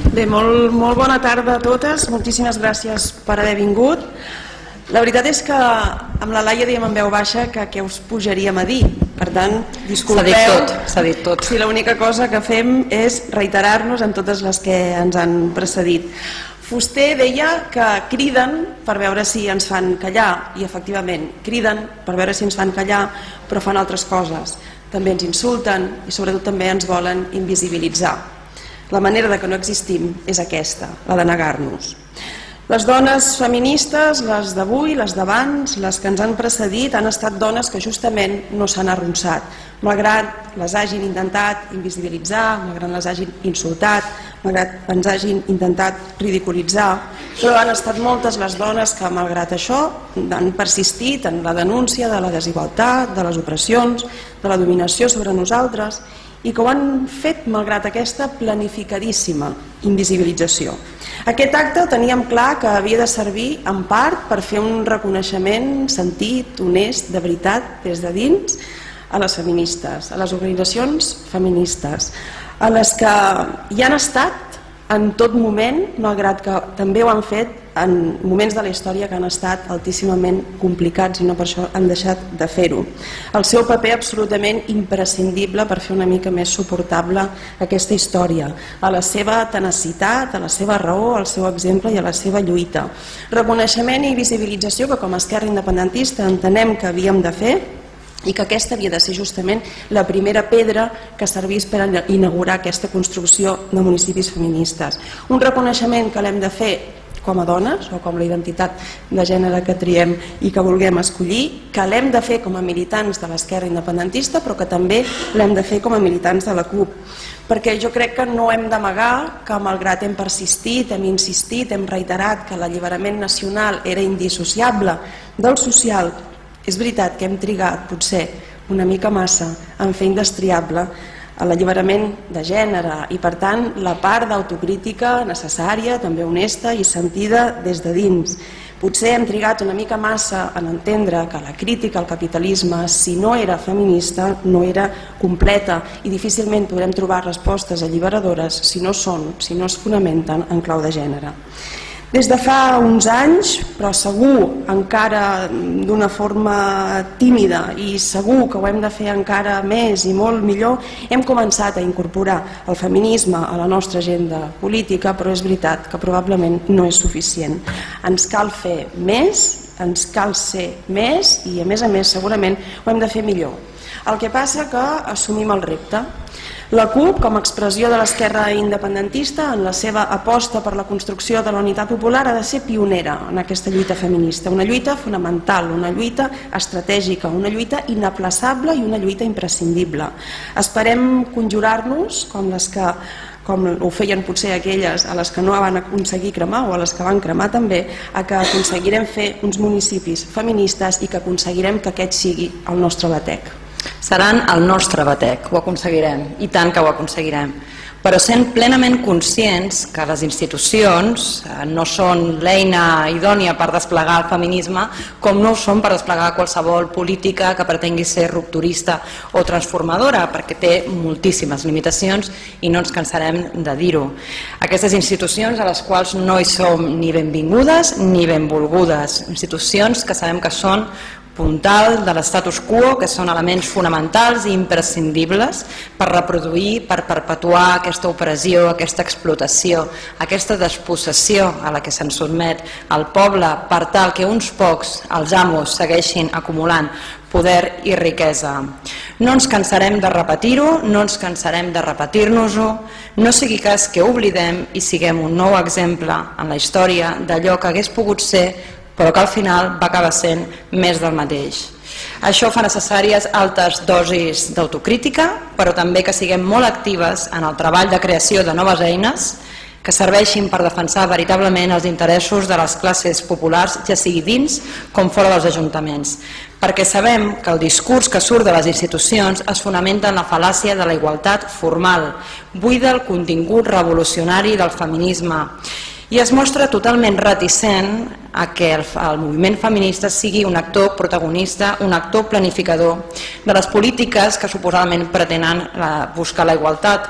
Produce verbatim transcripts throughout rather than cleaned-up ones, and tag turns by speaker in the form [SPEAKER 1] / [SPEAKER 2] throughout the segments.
[SPEAKER 1] Bé, molt, molt bona tarda a totes, moltíssimes gràcies per haver vingut. La veritat és que amb la Laia dèiem en veu baixa que què us pujaríem a dir, per tant, disculpeu.
[SPEAKER 2] S'ha dit tot, s'ha dit tot.
[SPEAKER 1] Si l'única cosa que fem és reiterar-nos en totes les que ens han precedit. Fuster deia que criden per veure si ens fan callar, i efectivament, criden per veure si ens fan callar, però fan altres coses. També ens insulten i sobretot també ens volen invisibilitzar. La manera de que no existim és aquesta, la de negar-nos. Les dones feministes, les d'avui, les d'abans, les que ens han precedit, han estat dones que justament no s'han arronsat, malgrat les hagin intentat invisibilitzar, malgrat les hagin insultat, malgrat ens hagin intentat ridiculitzar, però han estat moltes les dones que, malgrat això, han persistit en la denúncia de la desigualtat, de les opressions, de la dominació sobre nosaltres, i que ho han fet malgrat aquesta planificadíssima invisibilització. Aquest acte teníem clar que havia de servir en part per fer un reconeixement sentit, honest, de veritat, des de dins, a les feministes, a les organitzacions feministes, a les que hi han estat en tot moment, malgrat que també ho han fet en moments de la història que han estat altíssimament complicats i no per això han deixat de fer-ho. El seu paper absolutament imprescindible per fer una mica més suportable aquesta història, a la seva tenacitat, a la seva raó, al seu exemple i a la seva lluita. Reconeixement i visibilització que com a esquerra independentista entenem que havíem de fer i que aquesta havia de ser justament la primera pedra que servís per inaugurar aquesta construcció de municipis feministes. Un reconeixement que l'hem de fer com a dones o com la identitat de gènere que triem i que vulguem escollir, que l'hem de fer com a militants de l'esquerra independentista, però que també l'hem de fer com a militants de la CUP, perquè jo crec que no hem d'amagar que malgrat hem persistit, hem insistit, hem reiterat que l'alliberament nacional era indissociable del social, és veritat que hem trigat potser una mica massa en fer indestriable l'alliberament de gènere i per tant la part d'autocrítica necessària, també honesta i sentida des de dins. Potser hem trigat una mica massa en entendre que la crítica al capitalisme, si no era feminista, no era completa i difícilment podrem trobar respostes alliberadores si no són, si no es fonamenten en clau de gènere. Des de fa uns anys, però segur encara d'una forma tímida i segur que ho hem de fer encara més i molt millor, hem començat a incorporar el feminisme a la nostra agenda política, però és veritat que probablement no és suficient. Ens cal fer més, ens cal ser més i a més a més segurament ho hem de fer millor. El que passa que assumim el repte. La CUP, com a expressió de l'esquerra independentista, en la seva aposta per la construcció de la unitat popular, ha de ser pionera en aquesta lluita feminista, una lluita fonamental, una lluita estratègica, una lluita inaplaçable i una lluita imprescindible. Esperem conjurar-nos, com les que com ho feien potser aquelles a les que no van aconseguir cremar o a les que van cremar també, a que aconseguirem fer uns municipis feministes i que aconseguirem que aquest sigui el nostre batec.
[SPEAKER 2] Seran el nostre batec, ho aconseguirem, i tant que ho aconseguirem, però sent plenament conscients que les institucions no són l'eina idònia per desplegar el feminisme com no ho són per desplegar qualsevol política que pretengui ser rupturista o transformadora, perquè té moltíssimes limitacions i no ens cansarem de dir-ho. Aquestes institucions a les quals no hi som ni benvingudes ni benvolgudes, institucions que sabem que són puntal de l'estatus quo, que són elements fonamentals i imprescindibles per reproduir, per perpetuar aquesta opressió, aquesta explotació, aquesta despossessió a la que se'n sotmet el poble per tal que uns pocs, els amos, segueixin acumulant poder i riquesa. No ens cansarem de repetir-ho, no ens cansarem de repetir-nos-ho, no sigui cas que oblidem i siguem un nou exemple en la història d'allò que hagués pogut ser però que al final va acabar sent més del mateix. Això fa necessàries altes dosis d'autocrítica, però també que siguem molt actives en el treball de creació de noves eines que serveixin per defensar veritablement els interessos de les classes populars, ja sigui dins com fora dels ajuntaments, perquè sabem que el discurs que surt de les institucions es fonamenta en la fal·làcia de la igualtat formal, buida el contingut revolucionari del feminisme, i es mostra totalment reticent a que el, el moviment feminista sigui un actor protagonista, un actor planificador de les polítiques que suposadament pretenen la, buscar la igualtat.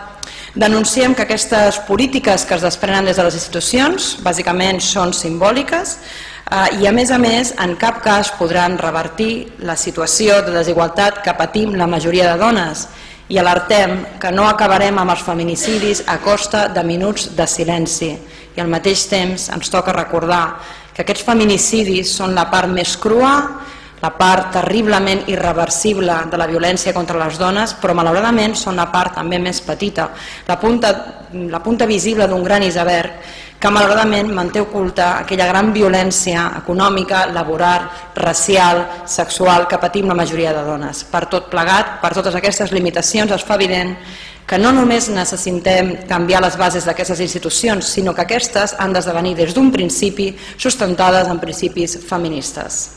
[SPEAKER 2] Denunciem que aquestes polítiques que es desprenen des de les institucions bàsicament són simbòliques i a més a més en cap cas podran revertir la situació de desigualtat que patim la majoria de dones i alertem que no acabarem amb els feminicidis a costa de minuts de silenci i al mateix temps ens toca recordar que aquests feminicidis són la part més crua, la part terriblement irreversible de la violència contra les dones, però malauradament són la part també més petita, la punta, la punta visible d'un gran iceberg que malauradament manté oculta aquella gran violència econòmica, laboral, racial, sexual que patim la majoria de dones. Per tot plegat, per totes aquestes limitacions, es fa evident que no només necessitem canviar les bases d'aquestes institucions, sinó que aquestes han d'esdevenir des d'un principi sustentades en principis feministes.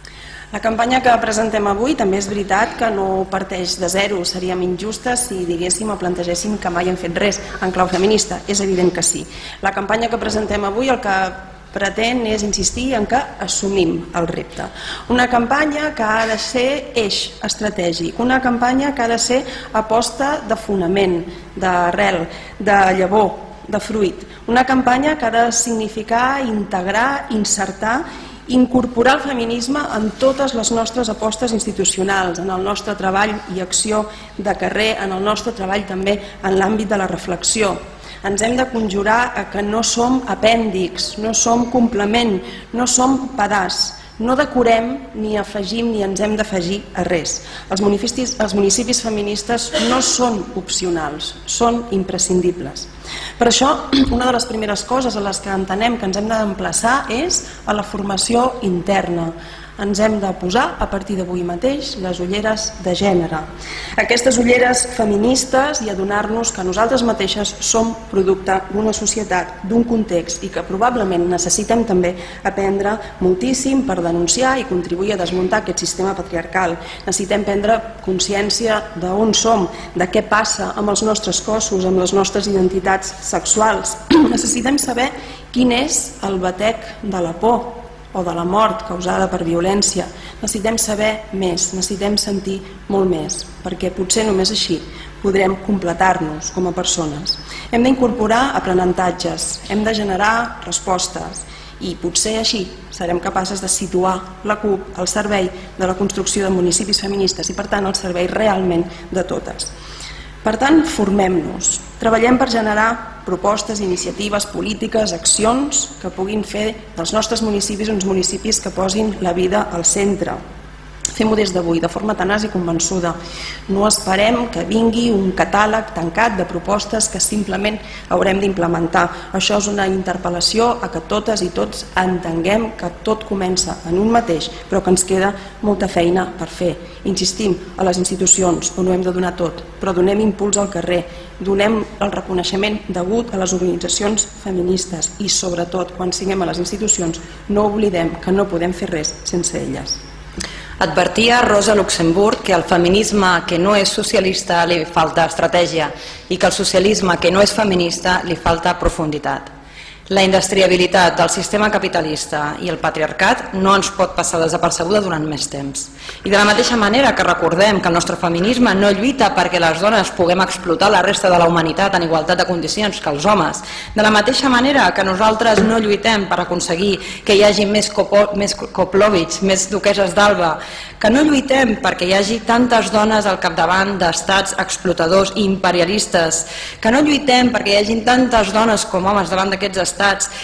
[SPEAKER 1] La campanya que presentem avui també és veritat que no parteix de zero, seríem injustes si diguéssim o plantegéssim que mai hem fet res en clau feminista, és evident que sí. La campanya que presentem avui el que pretén és insistir en que assumim el repte. Una campanya que ha de ser eix estratègic, una campanya que ha de ser aposta de fonament, d'arrel, de llavor, de fruit. Una campanya que ha de significar integrar, insertar, incorporar el feminisme en totes les nostres apostes institucionals, en el nostre treball i acció de carrer, en el nostre treball també en l'àmbit de la reflexió. Ens hem de conjurar a que no som apèndix, no som complement, no som pedaç, no decorem ni afegim ni ens hem d'afegir a res. Els municipis, els municipis feministes no són opcionals, són imprescindibles. Per això, una de les primeres coses a les que entenem que ens hem d'emplaçar és a la formació interna. Ens hem de posar a partir d'avui mateix les ulleres de gènere. Aquestes ulleres feministes i adonar-nos que nosaltres mateixes som producte d'una societat, d'un context i que probablement necessitem també aprendre moltíssim per denunciar i contribuir a desmuntar aquest sistema patriarcal. Necessitem prendre consciència d'on som, de què passa amb els nostres cossos, amb les nostres identitats sexuals. Necessitem saber quin és el batec de la por o de la mort causada per violència. Necessitem saber més, necessitem sentir molt més, perquè potser només així podrem completar-nos com a persones. Hem d'incorporar aprenentatges, hem de generar respostes i potser així serem capaces de situar la CUP al servei de la construcció de municipis feministes i per tant al servei realment de totes. Per tant, formem-nos, treballem per generar propostes, iniciatives, polítiques, accions que puguin fer dels nostres municipis uns municipis que posin la vida al centre. Fem-ho des d'avui, de forma tenaç i convençuda. No esperem que vingui un catàleg tancat de propostes que simplement haurem d'implementar. Això és una interpel·lació a que totes i tots entenguem que tot comença en un mateix, però que ens queda molta feina per fer. Insistim a les institucions on ho hem de donar tot, però donem impuls al carrer, donem el reconeixement degut a les organitzacions feministes i sobretot quan siguem a les institucions no oblidem que no podem fer res sense elles.
[SPEAKER 2] Advertia Rosa Luxemburg que al feminisme que no és socialista li falta estratègia i que al socialisme que no és feminista li falta profunditat. La indestriabilitat del sistema capitalista i el patriarcat no ens pot passar desapercebuda durant més temps. I de la mateixa manera que recordem que el nostre feminisme no lluita perquè les dones puguem explotar la resta de la humanitat en igualtat de condicions que els homes, de la mateixa manera que nosaltres no lluitem per aconseguir que hi hagi més Koplovich, més duqueses d'Alba, que no lluitem perquè hi hagi tantes dones al capdavant d'estats explotadors i imperialistes, que no lluitem perquè hi hagi tantes dones com homes davant d'aquests estats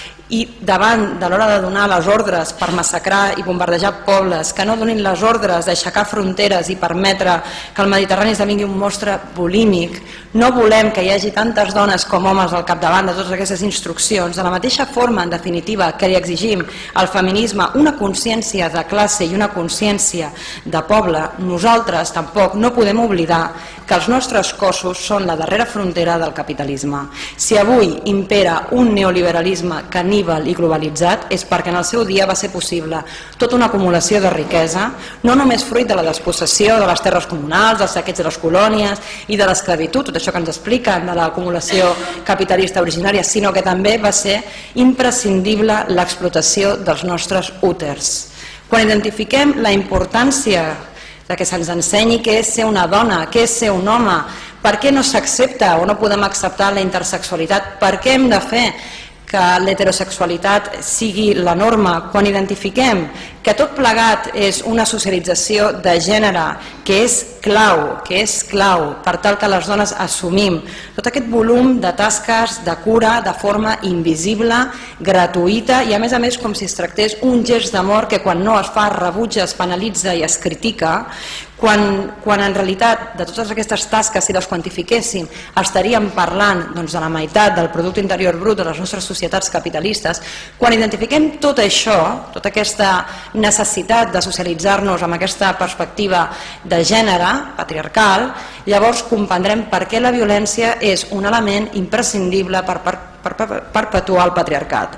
[SPEAKER 2] i davant de l'hora de donar les ordres per massacrar i bombardejar pobles, que no donin les ordres d'aixecar fronteres i permetre que el Mediterrani esdevingui un monstre bulímic. No volem que hi hagi tantes dones com homes al capdavant de totes aquestes instruccions. De la mateixa forma, en definitiva, que li exigim al feminisme una consciència de classe i una consciència de poble, nosaltres tampoc no podem oblidar que els nostres cossos són la darrera frontera del capitalisme. Si avui impera un neoliberalisme caníbal i globalitzat és perquè en el seu dia va ser possible tota una acumulació de riquesa, no només fruit de la despossessió de les terres comunals, dels saqueig de les colònies i de l'esclavitud, tot això que ens expliquen de l'acumulació capitalista originària, sinó que també va ser imprescindible l'explotació dels nostres úters. Quan identifiquem la importància de que se'ns ensenyi què és ser una dona, què és ser un home, Per què no s'accepta o no podem acceptar la intersexualitat? Per què hem de fer que l'heterosexualitat sigui la norma quan identifiquem que tot plegat és una socialització de gènere que és clau, que és clau per tal que les dones assumim tot aquest volum de tasques de cura de forma invisible, gratuïta i a més a més com si es tractés un gest d'amor que quan no es fa rebutja, es penalitza i es critica, quan, quan en realitat de totes aquestes tasques, si les quantifiquéssim, estaríem parlant doncs, de la meitat del producte interior brut de les nostres societats capitalistes. Quan identifiquem tot això, tota aquesta necessitat de socialitzar-nos amb aquesta perspectiva de gènere patriarcal, llavors comprendrem per què la violència és un element imprescindible per, per, per, per perpetuar el patriarcat.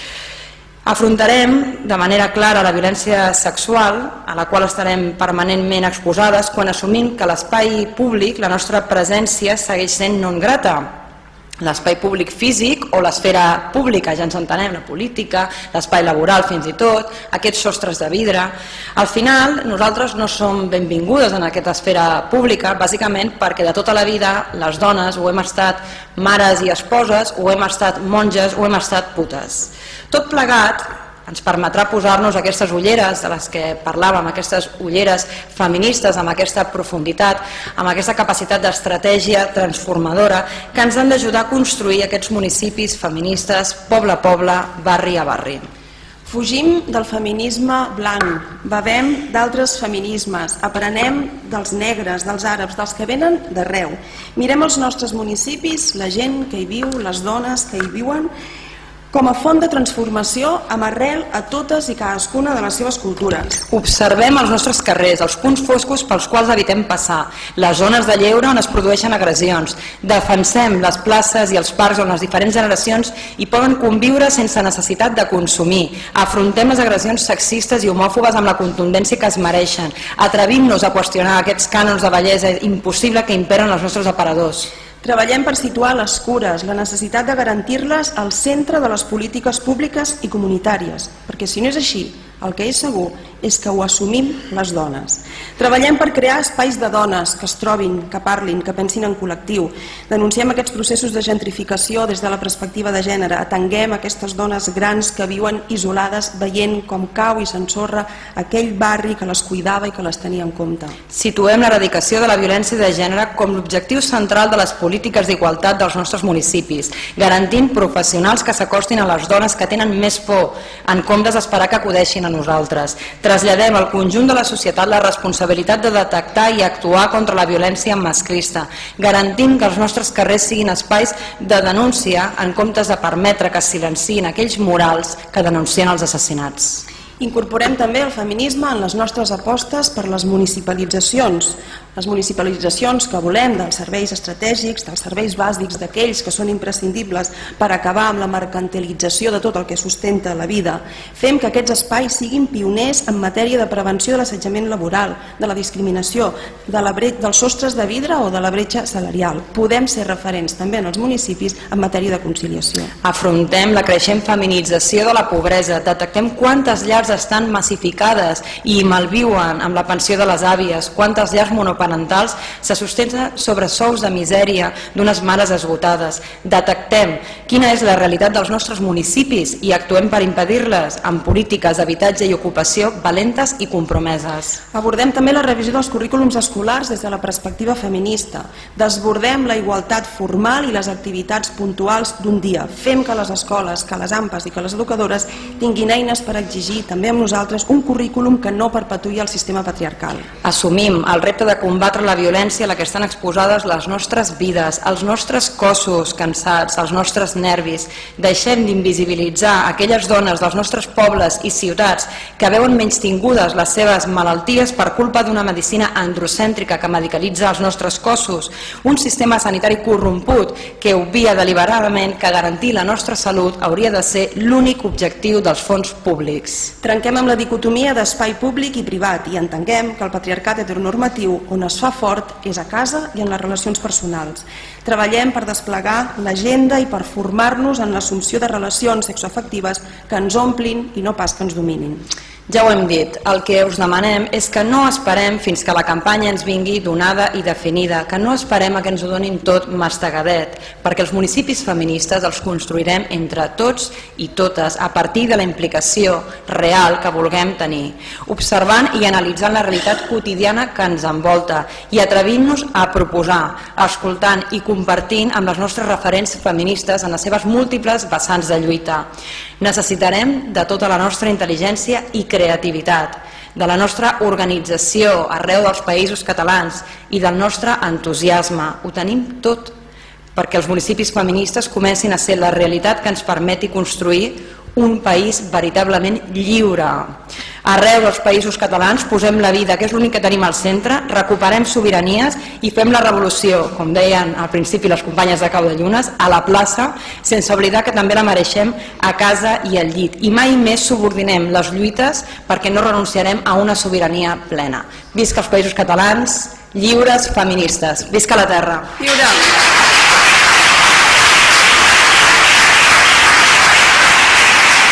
[SPEAKER 2] Afrontarem de manera clara la violència sexual, a la qual estarem permanentment exposades, quan assumim que l'espai públic, la nostra presència, segueix sent non grata. L'espai públic físic o l'esfera pública, ja ens entenem, la política, l'espai laboral fins i tot, aquests sostres de vidre. Al final, nosaltres no som benvingudes en aquesta esfera pública, bàsicament perquè de tota la vida les dones ho hem estat mares i esposes, ho hem estat monges, ho hem estat putes. Tot plegat ens permetrà posar-nos aquestes ulleres de les que parlàvem, aquestes ulleres feministes amb aquesta profunditat, amb aquesta capacitat d'estratègia transformadora que ens han d'ajudar a construir aquests municipis feministes poble a poble, barri a barri.
[SPEAKER 1] Fugim del feminisme blanc, bevem d'altres feminismes, aprenem dels negres, dels àrabs, dels que venen d'arreu. Mirem els nostres municipis, la gent que hi viu, les dones que hi viuen, com a font de transformació amb arrel a totes i cadascuna de les seves cultures.
[SPEAKER 2] Observem els nostres carrers, els punts foscos pels quals evitem passar, les zones de lleure on es produeixen agressions. Defensem les places i els parcs on les diferents generacions hi poden conviure sense necessitat de consumir. Afrontem les agressions sexistes i homòfobes amb la contundència que es mereixen. Atrevim-nos a qüestionar aquests cànons de bellesa impossible que imperen els nostres aparadors.
[SPEAKER 1] Treballem per situar les cures, la necessitat de garantir-les al centre de les polítiques públiques i comunitàries, perquè si no és així, el que és segur és que ho assumim les dones. Treballem per crear espais de dones que es trobin, que parlin, que pensin en col·lectiu. Denunciem aquests processos de gentrificació des de la perspectiva de gènere. Atenguem aquestes dones grans que viuen isolades veient com cau i s'ensorra aquell barri que les cuidava i que les tenia en compte.
[SPEAKER 2] Situem l'erradicació de la violència de gènere com l'objectiu central de les polítiques d'igualtat dels nostres municipis, garantint professionals que s'acostin a les dones que tenen més por, en comptes d'esperar que acudeixin a nosaltres. Traslladem al conjunt de la societat la responsabilitat de detectar i actuar contra la violència masclista, garantint que els nostres carrers siguin espais de denúncia en comptes de permetre que es silenciïn aquells murals que denuncien els assassinats.
[SPEAKER 1] Incorporem també el feminisme en les nostres apostes per les municipalitzacions, les municipalitzacions que volem dels serveis estratègics, dels serveis bàsics, d'aquells que són imprescindibles per acabar amb la mercantilització de tot el que sustenta la vida. Fem que aquests espais siguin pioners en matèria de prevenció de l'assetjament laboral, de la discriminació, de la bre... dels sostres de vidre o de la bretxa salarial. Podem ser referents també en els municipis en matèria de conciliació.
[SPEAKER 2] Afrontem la creixent feminització de la pobresa, detectem quantes llars estan massificades i malviuen amb la pensió de les àvies, quantes llars monoparentals se sustenten sobre sous de misèria d'unes mares esgotades. Detectem quina és la realitat dels nostres municipis i actuem per impedir-les amb polítiques d'habitatge i ocupació valentes i compromeses.
[SPEAKER 1] Abordem també la revisió dels currículums escolars des de la perspectiva feminista. Desbordem la igualtat formal i les activitats puntuals d'un dia. Fem que les escoles, que les AMPAs i que les educadores tinguin eines per exigir també amb nosaltres un currículum que no perpetuï el sistema patriarcal.
[SPEAKER 2] Assumim el repte de combatre la violència a la que estan exposades les nostres vides, els nostres cossos cansats, els nostres nervis. Deixem d'invisibilitzar aquelles dones dels nostres pobles i ciutats que veuen menystingudes les seves malalties per culpa d'una medicina androcèntrica que medicalitza els nostres cossos, un sistema sanitari corromput que obvia deliberadament que garantir la nostra salut hauria de ser l'únic objectiu dels fons públics.
[SPEAKER 1] Trenquem amb la dicotomia d'espai públic i privat i entenguem que el patriarcat heteronormatiu on es fa fort és a casa i en les relacions personals. Treballem per desplegar l'agenda i per formar-nos en l'assumpció de relacions sexoafectives que ens omplin i no pas que ens dominin.
[SPEAKER 2] Ja ho hem dit, el que us demanem és que no esperem fins que la campanya ens vingui donada i definida, que no esperem a que ens ho donin tot mastegadet, perquè els municipis feministes els construirem entre tots i totes a partir de la implicació real que vulguem tenir, observant i analitzant la realitat quotidiana que ens envolta i atrevint-nos a proposar, escoltant i compartint amb les nostres referents feministes en les seves múltiples vessants de lluita. Necessitarem de tota la nostra intel·ligència i creativitat, de la nostra organització arreu dels països catalans i del nostre entusiasme. Ho tenim tot perquè els municipis feministes comencin a ser la realitat que ens permeti construir un país veritablement lliure. Arreu dels països catalans posem la vida, que és l'únic que tenim al centre, recuperem sobiranies i fem la revolució, com deien al principi les companyes de Cau de Llunes, a la plaça, sense oblidar que també la mereixem a casa i al llit. I mai més subordinem les lluites perquè no renunciarem a una sobirania plena. Visca els països catalans, lliures, feministes. Visca la terra!
[SPEAKER 1] Lliure!